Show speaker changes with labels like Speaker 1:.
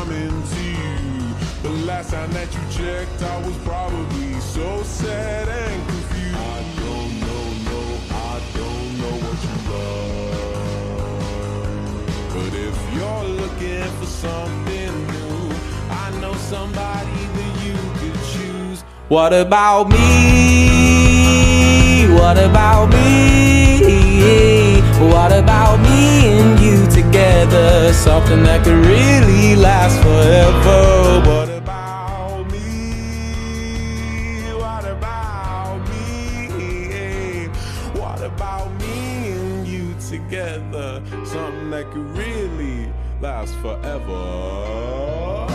Speaker 1: coming to you. The last time that you checked, I was probably so sad and confused. I don't know what you love. But if you're looking for something new, I know somebody that you could choose. What about me? What about me? What about me and you together? Something that could really last forever. What about me? What about me? What about me and you together? Something that could really last forever.